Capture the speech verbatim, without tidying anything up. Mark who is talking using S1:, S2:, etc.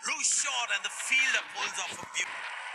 S1: Loose shot and the fielder pulls off a beauty.